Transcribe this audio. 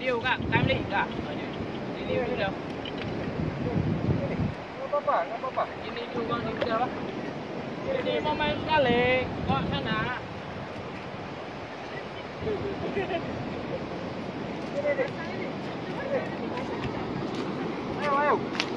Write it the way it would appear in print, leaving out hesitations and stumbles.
video kak, time link kak. Ini video. Nggak apa-apa. Ini juga bang, ini apa? Ini mau main sekali, kok sana. Ayo.